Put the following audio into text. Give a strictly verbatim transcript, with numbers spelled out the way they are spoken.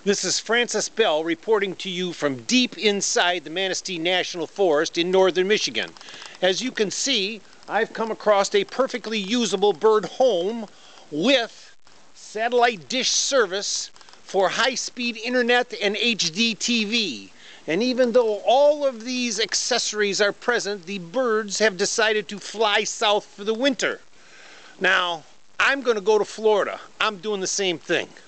This is Francis Bell reporting to you from deep inside the Manistee National Forest in northern Michigan. As you can see, I've come across a perfectly usable bird home with satellite dish service for high-speed internet and H D T V. And even though all of these accessories are present, the birds have decided to fly south for the winter. Now, I'm going to go to Florida. I'm doing the same thing.